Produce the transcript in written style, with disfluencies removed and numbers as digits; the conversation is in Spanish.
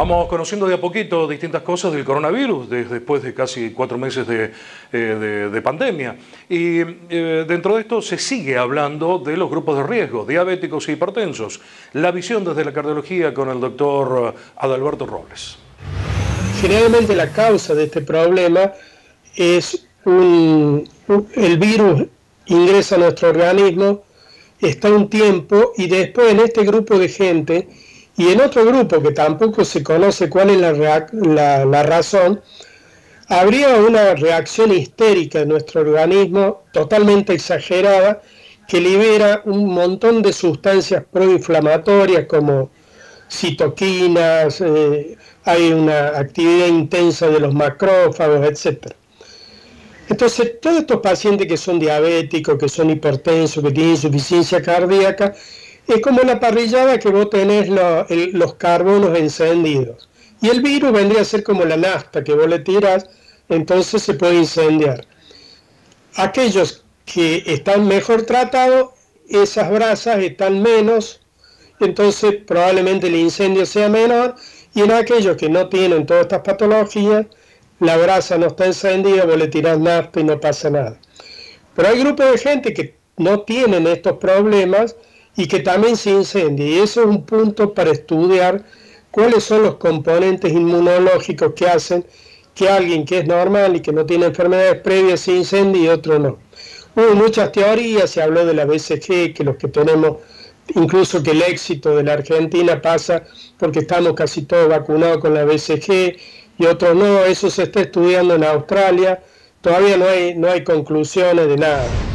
Vamos conociendo de a poquito distintas cosas del coronavirus después de casi 4 meses de pandemia. Y dentro de esto se sigue hablando de los grupos de riesgo, diabéticos e hipertensos. La visión desde la cardiología con el doctor Adalberto Robles. Generalmente la causa de este problema es el virus ingresa a nuestro organismo, está un tiempo y después en este grupo de gente y en otro grupo que tampoco se conoce cuál es la razón, habría una reacción histérica en nuestro organismo totalmente exagerada que libera un montón de sustancias proinflamatorias como citoquinas, hay una actividad intensa de los macrófagos, etc. Entonces, todos estos pacientes que son diabéticos, que son hipertensos, que tienen insuficiencia cardíaca, es como la parrillada que vos tenés los carbonos encendidos. Y el virus vendría a ser como la nafta que vos le tirás, entonces se puede incendiar. Aquellos que están mejor tratados, esas brasas están menos, entonces probablemente el incendio sea menor, y en aquellos que no tienen todas estas patologías, la brasa no está encendida, vos le tirás nafta y no pasa nada. Pero hay grupos de gente que no tienen estos problemas y que también se incendia, y eso es un punto para estudiar cuáles son los componentes inmunológicos que hacen que alguien que es normal y que no tiene enfermedades previas se incendie y otro no. Hubo muchas teorías, se habló de la BCG, que los que tenemos, incluso que el éxito de la Argentina pasa porque estamos casi todos vacunados con la BCG y otros no, eso se está estudiando en Australia, todavía no hay conclusiones de nada.